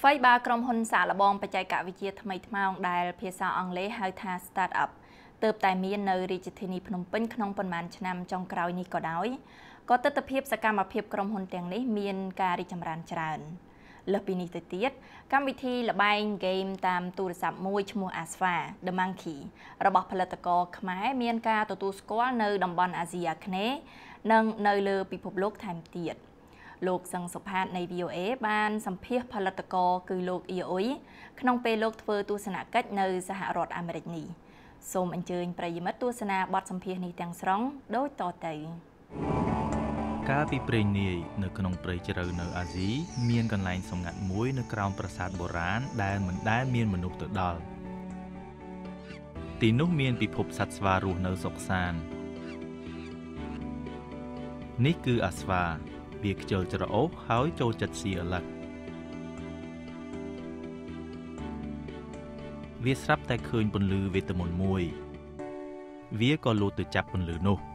ba ក្រុមហ៊ុនសាកល្បងបច្ចេកវិទ្យាថ្មីថ្មោងដែលភាសាអង់គ្លេសហៅថា Startup ទើបតែមាននៅរាជធានីភ្នំពេញក្នុងប៉ុន្មានឆ្នាំចុងក្រោយនេះក៏ដោយក៏ទស្សនវិជ្ជាសកម្មភាពក្រុមហ៊ុនទាំងនេះមានការរីកចម្រើនច្រើនលើសពីនេះទៅទៀតកម្មវិធីល្បែងហ្គេមតាមទូរស័ព្ទមួយឈ្មោះ Asva The Monkey របស់ផលិតករខ្មែរមានការទទួលស្គាល់នៅតំបន់អាស៊ីអាគ្នេយ៍និងនៅលើពិភពលោកថែមទៀតលោកសឹងសុផាតនៃ VOA បានសម្ភាសផលិតករគឺលោកអ៊ីអ៊ុយក្នុងពេលលោកធ្វើទស្សនកិច្ចនៅសហរដ្ឋអាមេរិកនេះសូមអញ្ជើញប្រិយមិត្តទស្សនាបទសម្ភាសនេះទាំងស្រុងដូចតទៅកាលពីព្រេងនាយនៅក្នុងព្រៃជ្រៅនៅអាស៊ីមានកន្លែងសម្ងាត់មួយនៅក្រោមប្រាសាទបុរាណដែលមិនដែលមានមនុស្សទៅដល់ទីនោះមានពិភពសត្វស្វារស់នៅសុខសាន្តនេះគឺអាស្វាវាខ្ជិលច្រអូសហើយចូលចិត្តស៊ីឪឡឹកវាស្រាប់តែឃើញពន្លឺវេទមន្តមួយវាក៏លោតទៅចាប់ពន្លឺនោះ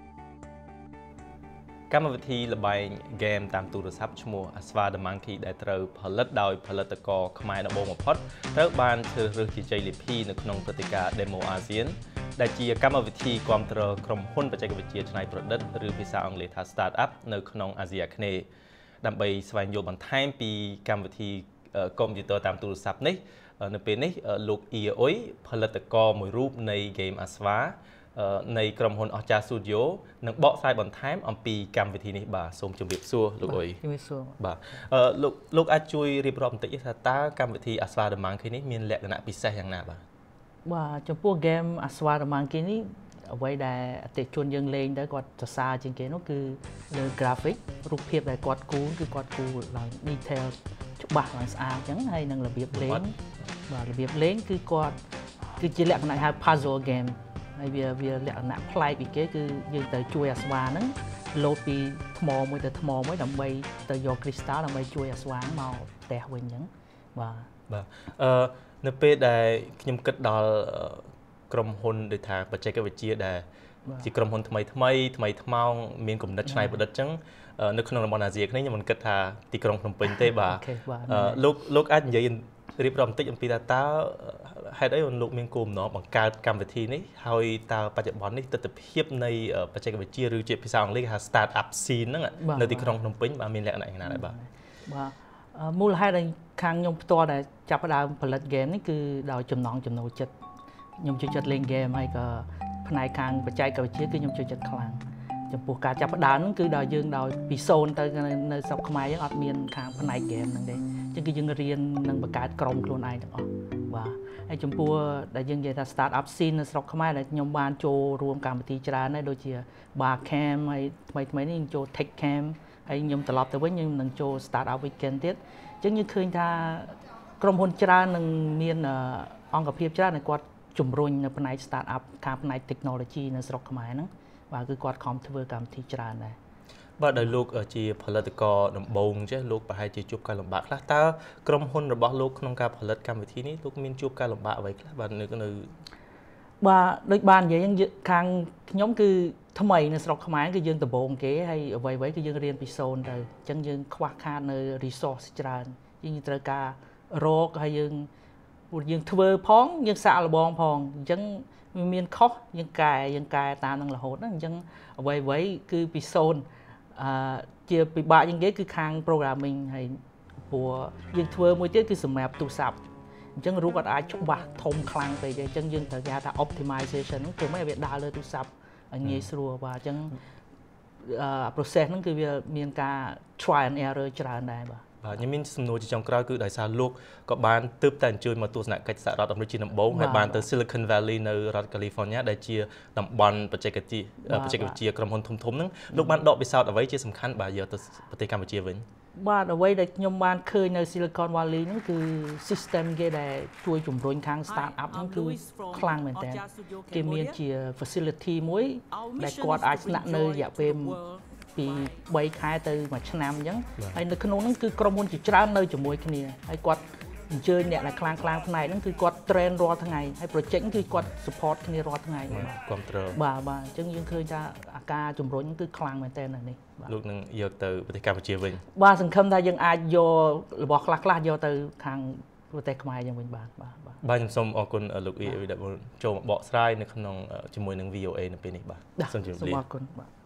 កម្មវិធីល្បែងហ្គេមតាមទូរស័ព្ទឈ្មោះ Asva The Monkey ដែលត្រូវផលិតដោយផលិតករខ្មែរដំបូងបំផុតត្រូវបានជ្រើសរើសជាជ័យលាភីនៅក្នុងព្រឹត្តិការណ៍ Demo ASEAN ដែលជាកម្មវិធីគាំទ្រក្រុមហ៊ុនបច្ចេកវិទ្យាច្នៃប្រឌិតឬភាសាអង់គ្លេសថា Startup នៅក្នុងអាស៊ីអាគ្នេយ៍ដើម្បីស្វែងយល់បន្ថែមពីកម្មវិធីកុំព្យូទ័រតាមទូរស័ព្ទនេះនៅពេលនេះលោកអ៊ីអ៊ុយផលិតករមួយរូបនៃ Game Asva នៃក្រុមហ៊ុនអស្ចារ្យ Studio នឹងបកស្រាយបន្ថែមអំពីកម្មវិធីនេះបាទសូមជម្រាបសួរលោកអ៊ុយជម្រាបសួរបាទលោកអាចជួយរៀបរាប់បន្តិចថាតើកម្មវិធី Asva The Monkey នេះមានលក្ខណៈពិសេសយ៉ាងណាបាទចំពោះ game Asva The Monkey នេះអ្វីដែលអតិថិជនយើងលេងទៅគាត់សរសើរជាងគេនោះគឺលើ graphic រូបភាពដែលគាត់គូរគឺគាត់គូរឡើង detail ច្បាស់ឡើងស្អាតអញ្ចឹងហើយនឹងរបៀបលេងបាទរបៀបលេងគឺគាត់គឺជាលក្ខណៈហៅ puzzle game ហើយវាលក្ខណៈប្លែកពីគេគឺយើងទៅជួយអាស្វាហ្នឹងលោតពីថ្មមួយទៅថ្មមួយដើម្បីទៅយក crystal ដើម្បីជួយអាស្វាមកផ្ទះវិញអញ្ចឹងបាទនៅពេលដែលខ្ញុំគិតដល់ក្រុមហ៊ុនដូចថាបច្ចេកវិទ្យាដែលជាក្រុមហ៊ុនថ្មីថ្មោងមានគំនិតច្នៃប្រឌិតអញ្ចឹងនៅក្នុងតំបន់អាស៊ីអាគ្នេយ៍ខ្ញុំមិនគិតថាទីក្រុងភ្នំពេញទេបាទលោកអាចនិយាយរៀបរាប់បន្តិចអំពីតើហេតុអីលោកមានគោលបំណងបង្កើតកម្មវិធីនេះហើយតើបច្ចុប្បន្ននេះទស្សនវិជ្ជានៃបច្ចេកវិទ្យាឬជាភាសាអង់គ្លេសគេហៅ Startup Scene ហ្នឹងនៅទីក្រុងភ្នំពេញបាទមានលក្ខណៈយ៉ាងណាដែរបាទមូលហេតុដែលខាងខ្ញុំផ្ទាល់ដែលចាប់ផ្ដើមផលិតហ្គេមនេះគឺដោយចំណង់ចំណូលចិត្តខ្ញុំចូលចិត្តលេងហ្គេមហើយក៏ផ្នែកខាងបច្ចេកវិទ្យាគឺខ្ញុំចូលចិត្តខ្លាំងចំពោះការចាប់ផ្ដើមហ្នឹងគឺដោយយើងដោយពី0ទៅនៅស្រុកខ្មែរយើងអត់មានខាងផ្នែកហ្គេមហ្នឹងទេអញ្ចឹងគឺយើងរៀននិងបង្កើតក្រុមខ្លួនឯងទាំងអស់បាទហើយចំពោះដែលយើងនិយាយថា Startup Scene នៅស្រុកខ្មែរដែលខ្ញុំបានចូលរួមកម្មវិធីច្រើនដែរដូចជា Bar Camp ហើយថ្មីនេះខ្ញុំចូល Tech Camp ហើយខ្ញុំត្រឡប់ទៅវិញខ្ញុំនឹងចូល Startup Weekend ទៀតអញ្ចឹងយើងឃើញថាក្រុមហ៊ុនច្រើននឹងមានអង្គភាពច្រើនដែលគាត់ជំរុញនៅផ្នែក Startup ខាងផ្នែក Technology នៅស្រុកខ្មែរហ្នឹងបាទគឺគាត់ខំធ្វើកម្មវិធីច្រើនដែរបាទដោយលោកជាផលិតករដំបូងចេះលោកប្រហែលជាជួបការលំបាកខ្លះតើក្រុមហ៊ុនរបស់លោកក្នុងការផលិតកម្មវិធីនេះលោកមានជួបការលំបាកអ្វីខ្លះបាទនៅបាទដូចបាននិយាយហ្នឹងខាងខ្ញុំគឺថ្មីនៅស្រុកខ្មែរគឺយើងដំបូងគេហើយអ្វីៗគឺយើងរៀនពី0ទៅអញ្ចឹងយើងខ្វះខាតនៅ resource ច្រើនយើងត្រូវការរកហើយយើងធ្វើផងយើងសាកល្បងផងអញ្ចឹងវាមានខុសយើងកែតាមនឹងរហូតហ្នឹងអញ្ចឹងអ្វីគឺពី0ជាពិបាកជាងគេគឺខាង programming ហើយព្រោះយើងធ្វើមួយទៀតគឺសម្រាប់ទូរស័ព្ទអញ្ចឹងរូបអត់អាចច្បាស់ធំខ្លាំងពេកទេអញ្ចឹងយើងត្រូវគេថា optimization ហ្នឹងគឺមិនឲ្យវាដើរលើទូរស័ព្ទឲ្យងាយស្រួលបាទអញ្ចឹងprocess ហ្នឹងគឺវាមានការ try and error ច្រើនដែរបាទខ្ញុំមានសំណួរជាចុងក្រោយគឺដោយសារលោកក៏បានទើបតែអញ្ជើញមកទស្សនកិច្ចសហរដ្ឋអាមេរិកជាដំបូងហើយបានទៅ Silicon Valley នៅរដ្ឋ California ដែលជាតំបន់បច្ចេកវិទ្យាក្រុមហ៊ុនធំហ្នឹងលោកបានដកពិសោធន៍អ្វីជាសំខាន់បាទយកទៅប្រទេសកម្ពុជាវិញបាទអ្វីដែលខ្ញុំបានឃើញនៅ Silicon Valley ហ្នឹងគឺ system គេដែលជួយជំរុញខាង startup ហ្នឹងគឺខ្លាំងមែនតើគេមានជា facility មួយដែលគាត់អាចស្នាក់នៅរយៈពេលពី3ខែទៅ1ឆ្នាំអញ្ចឹងហើយនៅក្នុងហ្នឹងគឺក្រុមហ៊ុនជាច្រើននៅជាមួយគ្នាហើយគាត់អញ្ជើញអ្នកដែលខ្លាំងផ្នែកហ្នឹងគឺគាត់ train រាល់ថ្ងៃហើយ project គឺគាត់ support គ្នារាល់ថ្ងៃគ្រប់ត្របាទអញ្ចឹងយើងឃើញថាអាការជំរុញគឺខ្លាំងមែនតើនៅនេះលោកនឹងយកទៅប្រទេសកម្ពុជាវិញបាទសង្ឃឹមថាយើងអាចយករបស់ខ្លះយកទៅខាងប្រទេសខ្មែរយើងវិញបាទខ្ញុំសូមអរគុណលោកអ៊ីដែលចូលមកបកស្រាយនៅក្នុងជាមួយនឹង VOA នៅពេលនេះបាទសូមអរគុណបាទ